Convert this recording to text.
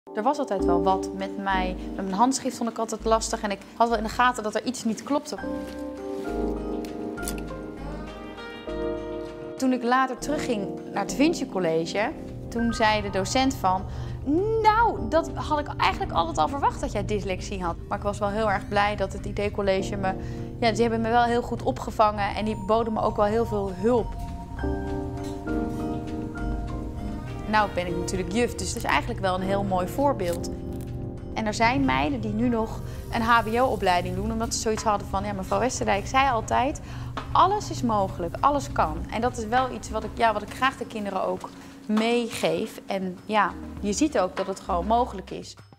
Er was altijd wel wat met mij. Met mijn handschrift vond ik altijd lastig en ik had wel in de gaten dat er iets niet klopte. Toen ik later terugging naar het Da Vinci College, toen zei de docent van... Nou, dat had ik eigenlijk altijd al verwacht dat jij dyslexie had. Maar ik was wel heel erg blij dat het ID-college me... Ja, die hebben me wel heel goed opgevangen en die boden me ook wel heel veel hulp. Nou ben ik natuurlijk juf, dus het is eigenlijk wel een heel mooi voorbeeld. En er zijn meiden die nu nog een hbo-opleiding doen, omdat ze zoiets hadden van... Ja, mevrouw Westerdijk zei altijd, alles is mogelijk, alles kan. En dat is wel iets wat ik graag de kinderen ook meegeef. En ja, je ziet ook dat het gewoon mogelijk is.